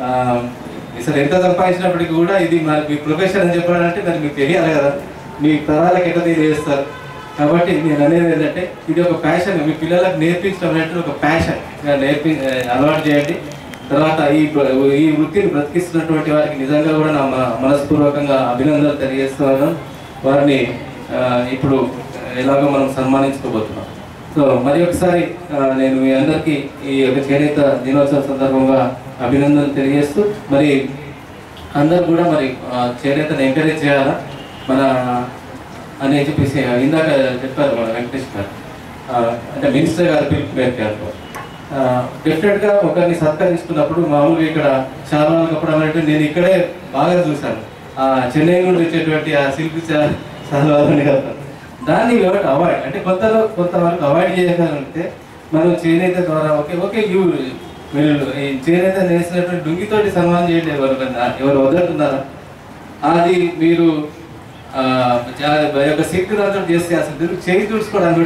అసలు ఎంత సంపాదించినప్పటికీ కూడా ఇది మరి మీ ప్రొఫెషన్ అని చెప్పాలంటే మరి మీకు తెలియాలి కదా, మీ తరాలకు ఎట్లా తెలియజేస్తారు. కాబట్టి నేను అనేది ఏంటంటే ఇది ఒక ప్యాషన్, మీ పిల్లలకు నేర్పించడం అనేటువంటి ఒక ప్యాషన్ నేర్పి అలవాటు చేయండి. తర్వాత ఈ ఈ వృత్తిని బ్రతికిస్తున్నటువంటి వారికి నిజంగా కూడా నా మనస్పూర్వకంగా అభినందనలు తెలియజేస్తున్నాను. వారిని ఇప్పుడు ఎలాగో మనం సన్మానించుకోబోతున్నాం. సో మరి ఒకసారి నేను మీ అందరికీ ఈ యొక్క చేనేత దినోత్సవం సందర్భంగా అభినందనలు తెలియజేస్తూ మరి అందరు కూడా మరి చేనేతను ఎంకరేజ్ చేయాలా మన అని చెప్పేసి ఇందాక చెప్పారు మన వెంకటేష్ గారు, అంటే మినిస్టర్ గారు పిలుపు మేరకు గారు డెఫినెట్గా ఒకరిని సత్కరిస్తున్నప్పుడు మామూలుగా ఇక్కడ చాలా కప్పడం అంటే నేను ఇక్కడే బాగా చూశాను. ఆ చెన్నై నుండి వచ్చేటువంటి ఆ శిల్పి సలవాలని కదా దాన్ని ఎవరు అవాయిడ్ అంటే కొంతలో కొంతవరకు అవాయిడ్ చేయగలిగితే మనం చేనేత ద్వారా ఓకే ఓకే యూ మీరు ఈ చేనేత నేసినటువంటి డుంగితోటి సన్మానం చేయండి. ఎవరు ఎవరు వదులుతున్నారా అది మీరు యొక్క శక్తి దాంతో చేస్తే అసలు చేయి తుడుచుకోవడానికి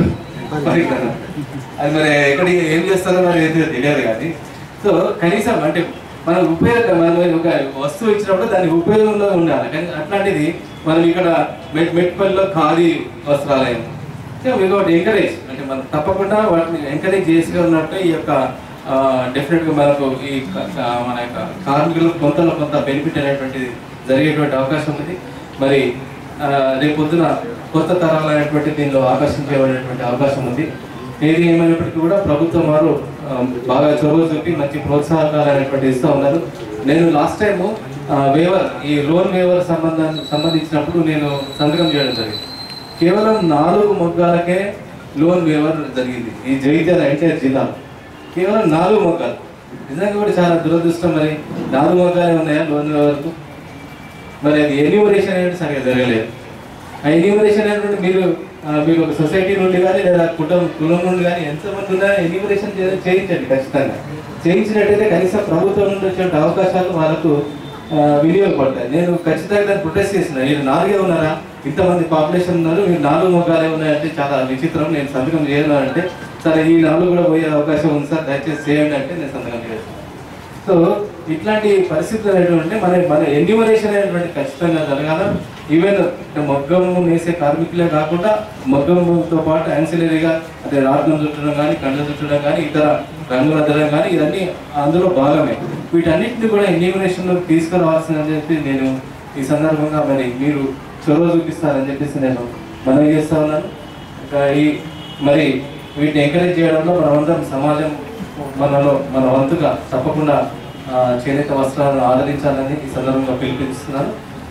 అది మరి ఎక్కడి ఏం చేస్తారో మరి ఏదో తెలియదు. కానీ సో కనీసం అంటే మనం ఉపయోగం మనం ఒక వస్తువు ఇచ్చినప్పుడు దాని ఉపయోగంలో ఉండాలి. కానీ అట్లాంటిది మనం ఇక్కడ మెట్ మెట్పల్లిలో ఖాదీ వస్త్రాలయం వితౌట్ ఎంకరేజ్ అంటే మనం తప్పకుండా వాటిని ఎంకరేజ్ చేసి ఉన్నట్టు ఈ యొక్క డెఫినెట్గా మనకు ఈ మన యొక్క కార్మికులకు కొంతలో కొంత బెనిఫిట్ అనేటువంటిది జరిగేటువంటి అవకాశం ఉంది. మరి రేపొద్దున కొత్త తరాలైనటువంటి దీనిలో ఆకర్షించేటువంటి అవకాశం ఉంది. ఏది ఏమైనప్పటికీ కూడా ప్రభుత్వం వారు బాగా చొరవ చూపి మంచి ప్రోత్సాహకాలు అనేటువంటి ఇస్తూ ఉన్నారు. నేను లాస్ట్ టైము వేవర్ ఈ లోన్ వేవర్ సంబంధం సంబంధించినప్పుడు నేను సంతకం చేయడం జరిగింది. కేవలం నాలుగు మొగ్గాలకే లోన్ వేవర్ జరిగింది ఈ జగిత్యాల ఎన్టీఆర్ జిల్లాలో. కేవలం నాలుగు మొగ్గాలు. నిజంగా కూడా చాలా దురదృష్టం. మరి నాలుగు మొగ్గాలే ఉన్నాయా లోన్ వేవర్కు? మరి అది ఎన్యూమరేషన్ అనేది సరిగ్గా జరగలేదు. ఆ ఎన్యూమరేషన్ అనేటువంటి మీరు మీరు ఒక సొసైటీ నుండి కానీ లేదా కుటుంబం కులం నుండి కానీ ఎంతమంది ఉన్నా ఎన్యూమరేషన్ చేయించండి. ఖచ్చితంగా చేయించినట్టయితే కనీసం ప్రభుత్వం నుండి వచ్చే అవకాశాలు వాళ్ళకు వినియోగపడతాయి. నేను ఖచ్చితంగా దాన్ని ప్రొటెస్ట్ చేసిన. మీరు నాలుగే ఉన్నారా, ఇంతమంది పాపులేషన్ ఉన్నారు, మీరు నాలుగు మొగ్గాలే ఉన్నాయంటే చాలా విచిత్రం. నేను సంతకం చేయను అంటే సరే ఈ నాలుగు కూడా పోయే అవకాశం ఉంది సార్, దయచేసి చేయండి అంటే నేను సంతకం చేస్తాను. సో ఇట్లాంటి పరిస్థితులు అనేటువంటి మన మన ఎన్యూమరేషన్ అనేటువంటి ఖచ్చితంగా జరగాల. ఈవెన్ మగ్గము వేసే కార్మికులే కాకుండా మగ్గంతో పాటు యాన్సిలరీగా అంటే రాట్నం చుట్టడం కానీ కండ్లు చుట్టడం కానీ ఇతర రంగులు అద్దడం కానీ ఇవన్నీ అందులో భాగమే. వీటన్నిటిని కూడా ఎన్యూమరేషన్లో తీసుకురావాల్సిందని చెప్పి నేను ఈ సందర్భంగా మరి మీరు చొరవ చూపిస్తారని చెప్పేసి నేను మనవి చేస్తా ఉన్నాను. ఈ మరి వీటిని ఎంకరేజ్ చేయడంలో మనమందరం సమాజం మనలో మన వంతుగా తప్పకుండా చేనేత వస్త్రాలను ఆదరించాలని ఈ సందర్భంగా పిలుపునిస్తున్నాను.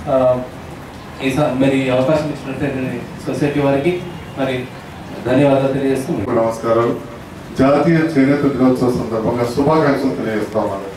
ఈ మరి అవకాశం ఇచ్చినట్లయితే సొసైటీ వారికి మరి ధన్యవాదాలు తెలియజేస్తున్నాను. నమస్కారాలు. జాతీయ చేనేత దినోత్సవం సందర్భంగా శుభాకాంక్షలు తెలియజేస్తా ఉన్నాను.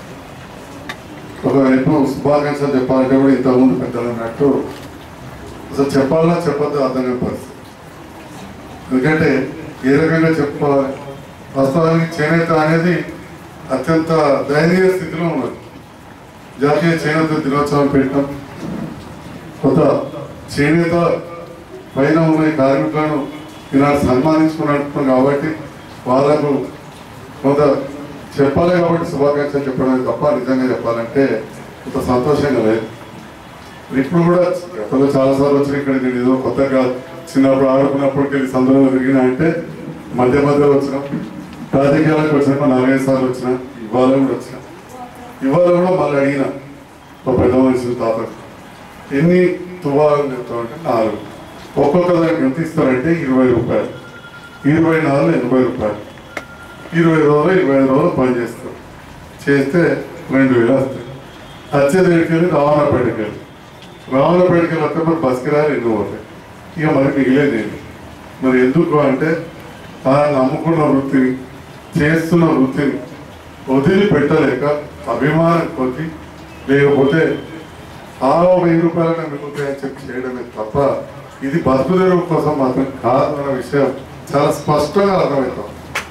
ఒకవైపు శుభాకాంక్షలు చెప్పాలంటే కూడా ఇంతకుముందు పెద్దలు అన్నట్టు అసలు చెప్పాలన్నా చెప్పొద్దు అర్థం కాని పరిస్థితి. ఎందుకంటే ఏ రకంగా చెప్పాలి? వాస్తవానికి చేనేత అనేది అత్యంత దయనీయ స్థితిలో ఉన్నది. జాతీయ చేనేత దినోత్సవం పెట్టడం, కొత్త చేనేత పైన ఉన్న కార్మికులను ఈనాడు సన్మానించుకున్నట్టు కాబట్టి వాళ్ళకు కొంత చెప్పాలి కాబట్టి శుభాకాంక్షలు చెప్పడం తప్ప నిజంగా చెప్పాలంటే కొంత సంతోషంగా లేదు. ఇప్పుడు కూడా గతంలో చాలాసార్లు వచ్చిన ఇక్కడ నేను ఏదో కొత్తగా చిన్నప్పుడు ఆడుకున్నప్పటికి వెళ్ళి సందర్భంలో తిరిగినా అంటే మధ్య మధ్యలో వచ్చినాం. రాజకీయాలకు వచ్చినప్పుడు నాలుగైదు సార్లు వచ్చిన, ఇవాళ కూడా వచ్చిన. ఇవాళ కూడా మళ్ళీ అడిగిన ఒక పెద్ద మనిషి తాత ఎన్ని తువ్వాలని చెప్తామంటే నాలుగు. ఒక్కొక్క దానికి ఎంత ఇస్తారంటే ఇరవై రూపాయలు, ఇరవై నాలుగు ఎనభై రూపాయలు, ఇరవై రోజులు ఇరవై ఐదు రోజులు పని చేస్తారు. చేస్తే రెండు వేలు వస్తాయి. వచ్చేది ఎడికెళ్ళి రావణపేటకి వెళ్ళి రావణపేటకి వెళ్ళి వస్తే మరి బస్కి రాలి ఎన్నో పోతాయి. ఇక మరి మిగిలేదు. మరి ఎందుకు అంటే ఆయన నమ్ముకున్న వృత్తిని చేస్తున్న వృత్తిని వదిలిపెట్టలేక అభిమానం కొద్ది, లేకపోతే ఆ వెయ్యి రూపాయలనే మిగులుతాయని చెప్పి చేయడమే తప్ప ఇది బతుకుదేరు కోసం మాత్రం కాదన్న విషయం చాలా స్పష్టంగా అర్థమవుతాం.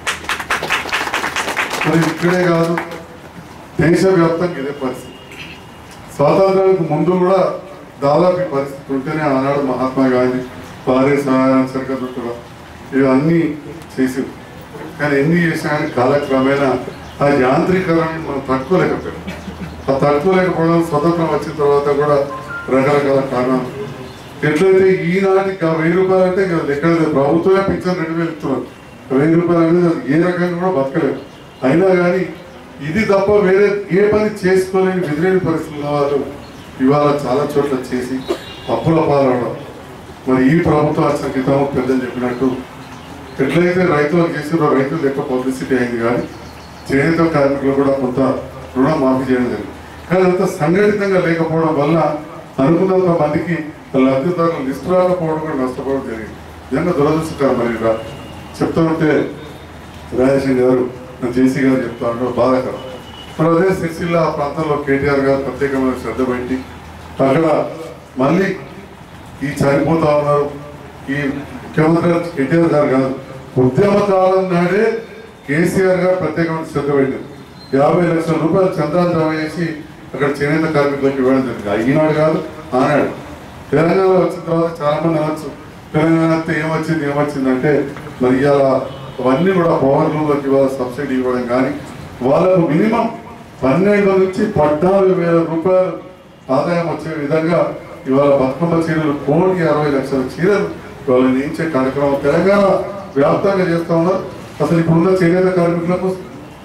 మరి ఇక్కడే కాదు, దేశవ్యాప్తంగా ఇదే పరిస్థితి. స్వాతంత్రానికి ముందు కూడా దాదాపు పరిస్థితి ఉంటేనే ఆనాడు మహాత్మా గాంధీ భారీ సహాయం సరికట్టుగా ఇవన్నీ చేసి, కానీ ఎన్ని చేసినా కానీ కాలక్రమేణా ఆ యాంత్రీకరణని మనం తట్టుకోలేకపోయాం. ఆ తట్టుకోలేకపోవడం స్వతంత్రం వచ్చిన తర్వాత కూడా రకరకాల కారణాలు. ఎట్లయితే ఈనాటికి ఆ వెయ్యి రూపాయలు అంటే ఎక్కడ ప్రభుత్వమే పింఛన్ రెండు వేలు ఇస్తున్నారు. వెయ్యి రూపాయలు అనేది ఏ రకంగా కూడా బతకలేదు. అయినా కానీ ఇది తప్ప వేరే ఏ పని చేసుకోలేని విధిలేని పరిస్థితుల వాళ్ళు ఇవాళ చాలా చోట్ల చేసి అప్పుల పాలవడం. మరి ఈ ప్రభుత్వం వచ్చిన క్రితం పెద్దలు చెప్పినట్టు ఎట్లయితే రైతులకు చేసినో రైతులు ఎక్కువ పబ్లిసిటీ అయింది, కానీ చేనేత కార్మికులు కూడా కొంత రుణం మాఫీ చేయడం జరిగింది. కానీ అంత సంఘటితంగా లేకపోవడం వల్ల అనుకున్నంత మందికి లబ్ధిదారులు లిస్టు రాకపోవడం కూడా నష్టపోవడం జరిగింది. నిజంగా దురదృష్టకరం. మరి చెప్తూ ఉంటే రాజేషన్ గారు జేసీ గారు చెప్తా ఉండడం బాధాకరం. మరి అదే సిరిసిల్ల ఆ ప్రాంతంలో కేటీఆర్ గారు ప్రత్యేకమైన శ్రద్ధ పెట్టి అక్కడ మళ్ళీ ఈ చనిపోతా ఉన్నారు. ఈ ముఖ్యమంత్రి కేటీఆర్ గారు కాదు, ఉద్యమ కాలం నాడే కేసీఆర్ గారు ప్రత్యేకమైన శ్రద్ధ పెట్టారు. యాభై లక్షల రూపాయలు చంద్రాలు జమ చేసి అక్కడ చేనేత కార్మికులకు ఇవ్వడం జరిగింది. ఈనాడు కాదు, ఆనాడు. తెలంగాణ వచ్చిన తర్వాత చాలా మంది అనొచ్చు తెలంగాణ ఏమొచ్చింది ఏమొచ్చిందంటే మరి ఇవాళ అవన్నీ కూడా పవర్ లూమ్లోకి ఇవాళ సబ్సిడీ ఇవ్వడం, కానీ వాళ్ళకు మినిమం పన్నెండు నుంచి పద్నాలుగు వేల రూపాయలు ఆదాయం వచ్చే విధంగా ఇవాళ బతుకమ్మ చీరలు కోటి అరవై లక్షల చీరలు ఇవాళ నేయించే కార్యక్రమం తెలంగాణ వ్యాప్తంగా చేస్తూ ఉన్నారు. అసలు ఇప్పుడున్న చేనేత కార్మికులకు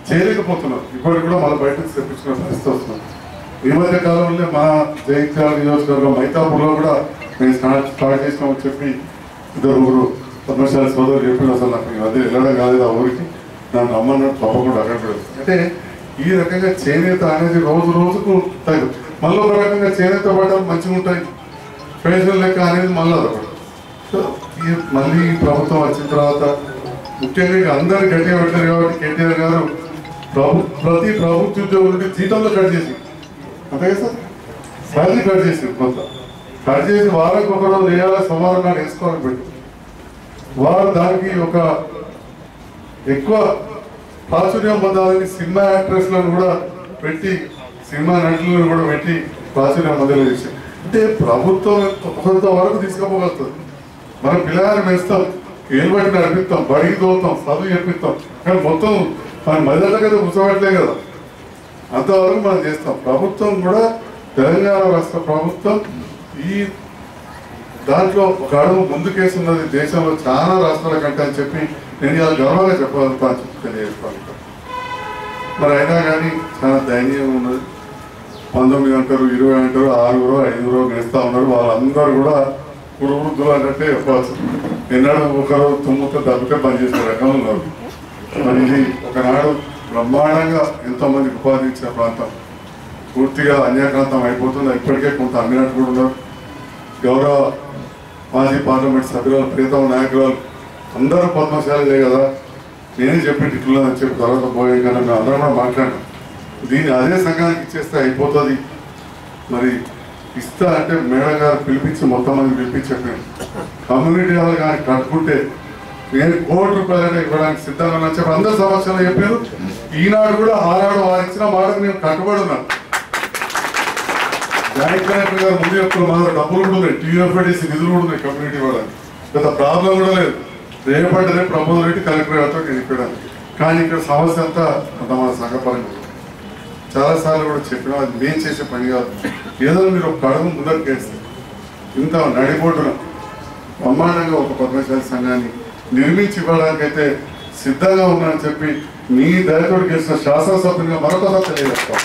చేయలేకపోతున్నారు. ఇప్పటికి కూడా మన బయటకు తెప్పించుకునే పరిస్థితి వస్తుంది. ఈ మధ్య కాలంలో మన జైత్యాల నియోజకవర్గం మైతాపూర్లో కూడా మేము స్టార్ట్ స్టార్ట్ చేసినామని చెప్పి ఇద్దరు ఊరు పద్మశాలి సోదరులు చెప్పిన అసలు నాకు అదే వెళ్ళడం కాలేదు ఆ ఊరికి, నన్ను రమ్మన్నట్టు తప్పకుండా అక్కడ కూడా. అంటే ఈ రకంగా చేనేత అనేది రోజు రోజుకు తగ్గు. మళ్ళీ ఒక రకంగా చేనేత బట్టలు మంచిగా ఉంటాయి, ఫ్యాషన్ లెక్క అనేది మళ్ళీ అదొకటి. సో ఈ మళ్ళీ ఈ ప్రభుత్వం వచ్చిన తర్వాత ముఖ్యంగా అందరు గట్టిగా పెట్టారు కాబట్టి కేటీఆర్ గారు ప్రభు ప్రతి ప్రభుత్వ ఉద్యోగులకి జీతంలో కట్ చేసి, అంతే కదా సార్, శాలరీ కట్ చేసి కొంత కట్ చేసి వారానికి ఒక రోజు వేయాలి, సోమవారం నాడు వేసుకోవాలని పెట్టి వారు దానికి ఒక ఎక్కువ ప్రాచుర్యం పొందాలని సినిమా యాక్ట్రెస్లను కూడా పెట్టి, సినిమా నటులను కూడా పెట్టి ప్రాచుర్యం పొందేలా చేశారు. అంటే ప్రభుత్వం కొంత వరకు తీసుకుపోగలుగుతుంది. మనం పిల్లగాన్ని వేస్తాం, ఏం బట్టి నడిపిస్తాం, బడికి తోలుతాం, చదువు చెప్పిస్తాం, కానీ మొత్తం మన మధ్యలో కదా కూర్చోబెట్టలే కదా, అంతవరకు మనం చేస్తాం. ప్రభుత్వం కూడా తెలంగాణ రాష్ట్ర ప్రభుత్వం ఈ దాంట్లో ఒక అడుగు ముందుకేస్తున్నది దేశంలో చాలా రాష్ట్రాల కంటే అని చెప్పి నేను ఇలా గర్వంగా చెప్పాలని చెప్పి తెలియజేస్తాను. మరి అయినా కానీ చాలా దయనీయంగా ఉన్నది. పంతొమ్మిది అంటారు, ఇరవై అంటారు, ఆరుగురో ఐదుగురో గెలుస్తూ ఉన్నారు. వాళ్ళందరూ కూడా ఇప్పుడు వృద్ధులు అంటే చెప్పవచ్చు, ఎన్నడూ ఒకరు తుమ్ముతో దెబ్బకే పనిచేసే రకంగా ఉన్నారు. మరి ఇది ఒకనాడు బ్రహ్మాండంగా ఎంతోమందికి ఉపాధి ఇచ్చే ప్రాంతం పూర్తిగా అన్యాక్రాంతం అయిపోతుంది. ఇప్పటికే కొంత అమ్మినట్టు కూడా ఉన్నారు. గౌరవ మాజీ పార్లమెంట్ సభ్యురాలు, ప్రియతమ నాయకురాలు అందరూ పద్మశాలే కదా, నేనే చెప్పి ఇట్లా అని చెప్పి తర్వాత పోయే కానీ మేము అందరం కూడా మాట్లాడాం. దీన్ని అదే సంఘానికి ఇచ్చేస్తే అయిపోతుంది. మరి ఇస్తా అంటే మేడం గారు పిలిపించి మొత్తం మంది పిలిపించి చెప్పాను, కమ్యూనిటీ హాల్ కానీ కట్టుకుంటే నేను కోటి రూపాయలైనా ఇవ్వడానికి సిద్ధంగా ఉన్నా చెప్పి అందరు సమస్యలు చెప్పారు. ఈనాడు కూడా ఆనాడు వారు ఇచ్చిన మాటకు నేను కట్టుబడి ఉన్నాను. జాయింట్ కలెక్టర్ గారు ముందు చెప్తున్న మా డబ్బులు కూడా ఉన్నాయి, టీఎఫ్ఐడిసి నిధులు కూడా ఉన్నాయి కమ్యూనిటీ వాళ్ళకి, పెద్ద ప్రాబ్లం కూడా లేదు. రేపటి రేపు ప్రపోజల్ పెట్టి కలెక్టర్ గారితో నేను ఇప్పడానికి. కానీ ఇక్కడ సమస్య అంతా కొంత మన సంఘపరంగా చాలాసార్లు కూడా చెప్పినా అది మేము చేసే పని కాదు. ఏదో మీరు ఒక అడుగు ముందరికి వేస్తే ఇంత నడిపోటున బ్రహ్మాండంగా ఒక పద్మశాలి సంఘాన్ని నిర్మించి ఇవ్వడానికైతే సిద్ధంగా ఉన్నానని చెప్పి మీ దయతోటి గెలిచిన శాసనసభ్యునిగా మరొకసారి తెలియజేస్తాం.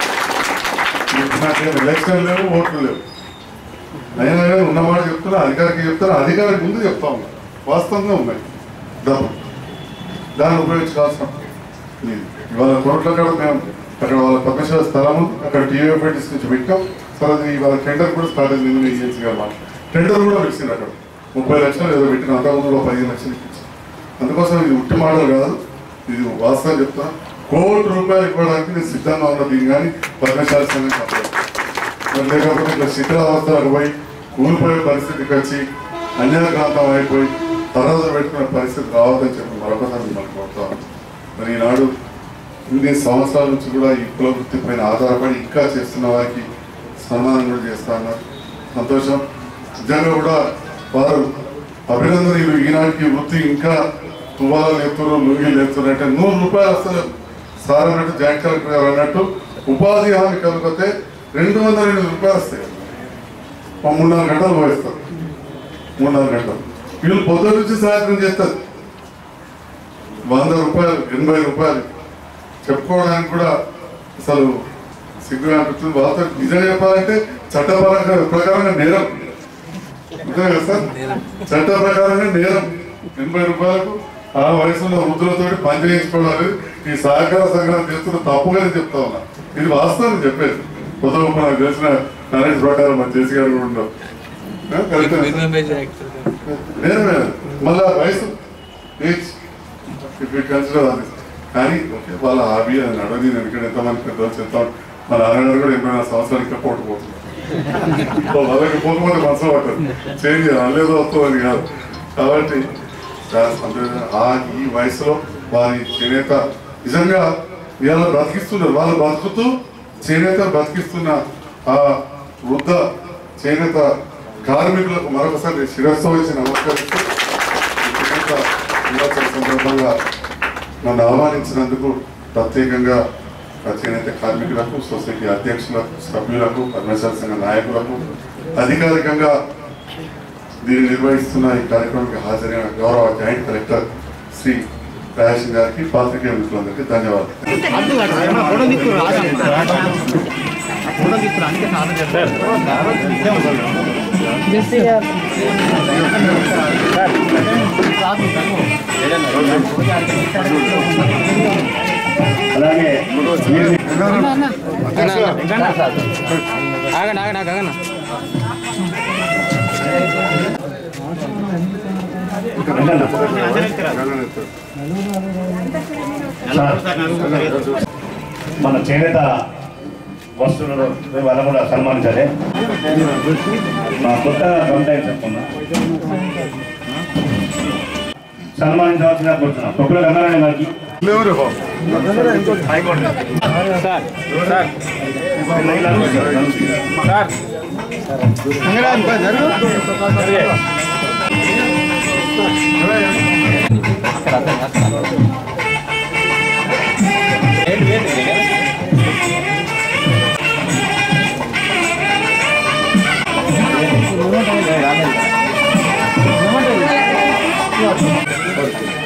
నాకేం ఎలక్షన్ లేవు, ఓట్లు లేవు, అయినా కానీ ఉన్నమాట చెప్తున్నా, అధికారికి చెప్తారా, అధికారికి ముందు చెప్తా ఉన్నా వాస్తవంగా ఉన్నాయి డబ్బు, దాన్ని ఉపయోగించుకోవాల్సిన ఇవాళ కోట్ల కాడ మేము అక్కడ వాళ్ళ పద్మశాలి స్థలం అక్కడ టీవీఎఫ్ఐటీస్ నుంచి పెట్టాం. తర్వాత ఇవాళ టెండర్ కూడా స్టార్ట్ అయింది. నిన్న ఏజెన్సీ గారు మాట టెండర్ కూడా పెట్టింది. అక్కడ ముప్పై లక్షలు ఏదో పెట్టిన, అంతకుముందులో పదిహేను లక్షలు ఇప్పించాం. అందుకోసం ఇది ఉట్టి మాటలు కాదు, ఇది వాస్తవం చెప్తా. కోటి రూపాయలు ఇవ్వడానికి నేను సిద్ధంగా ఉన్న దీన్ని కానీ పద్మశాలి సంఘం చెప్పలేదు. మరి లేకపోతే ఇట్లా శిథిలావస్థలకు పోయి కూలిపోయే పరిస్థితికి వచ్చి అన్యాక్రాంతం అయిపోయి తర్వాత పెట్టుకునే పరిస్థితి రావద్దని చెప్పి మరొకసారి మనం కోరుతాం. మరి ఈనాడు ఇన్ని సంవత్సరాల నుంచి కూడా ఈ కుల వృత్తి పైన ఆధారపడి ఇంకా చేస్తున్న వారికి సన్మానం కూడా చేస్తా ఉన్నారు. సంతోషం. నిజంగా కూడా వారు అభినందనీయులు. ఈనాటికి వృత్తి ఇంకా తువ్వాలు ఎత్తురు, లుంగీలు ఎత్తురు అంటే నూరు రూపాయలు వస్తారు సార్ అన్నట్టు, జాయింట్ కలెక్టర్ గారు అన్నట్టు ఉపాధి హామీ కలిగితే రెండు వందల ఎనిమిది రూపాయలు వస్తాయి. మూడు నాలుగు గంటలు పోయిస్తారు, మూడు నాలుగు గంటలు. వీళ్ళు పొద్దు నుంచి సాయంత్రం చేస్తారు. వంద రూపాయలు, ఎనభై రూపాయలు చెప్పుకోవడానికి కూడా అసలు సిగ్గు అనిపిస్తుంది. వాళ్ళతో నిజంగా చెప్పాలంటే చట్టపరంగా ప్రకారంగా నేరం, అంతే కదా సార్, చట్ట ప్రకారంగా నేరం. ఎనభై రూపాయలకు ఆ వయసులో వృద్ధులతో పని చేయించుకోవడానికి ఈ సహకార సంఘాలు చేస్తున్న తప్పుగానే చెప్తా ఉన్నా. ఇది వాస్తవం చెప్పేది. కొత్త నాకు తెలిసిన నరేష్ ప్రకారం మన చేసి గారు కూడా ఉండవు. నేనే మళ్ళా వయసు ఏజ్ కన్సిడర్ అది. కానీ ఓకే వాళ్ళ హాబీ అని అడవి. నేను ఇక్కడ ఎంతమంది పెద్దలు చెప్తాను, మన నాన్నగారు కూడా ఎనభై సంవత్సరాలు ఇంకా పోటుపోతున్నారు. వాళ్ళకి పోకపోతే మనసు పట్టదు, చేంజ్ అల్లేదో వస్తుందని కాదు. కాబట్టి ఆ ఈ వయసులో వారి చేనేత నిజంగా వీళ్ళ బ్రతికిస్తున్నారు. వాళ్ళు బతుకుతూ చేనేత బ్రతికిస్తున్న ఆ వృద్ధ చేనేత కార్మికులకు మరొకసారి శిరస్సు వచ్చి నమస్కరిస్తూ చేనేత దినోత్సవ సందర్భంగా నన్ను ఆహ్వానించినందుకు ప్రత్యేకంగా చేనేత కార్మికులకు, సొసైటీ అధ్యక్షులకు, సభ్యులకు, పద్మశాలి సంఘ నాయకులకు, అధికారికంగా దీన్ని నిర్వహిస్తున్న ఈ కార్యక్రమానికి హాజరైన గౌరవ జాయింట్ కలెక్టర్ శ్రీ ప్యాషన్ గారికి పాత్రికేయ మిత్రులందరికీ ధన్యవాదాలు. అలాగే మన చేనేత వస్తువులను వాళ్ళ కూడా సన్మానించాలి. మా కొత్త కంప్లైంట్ చెప్పుకున్నా సన్మానించవలసిన కోరుతున్నాం. కొప్పుల గంగారాయణ గారికి సార్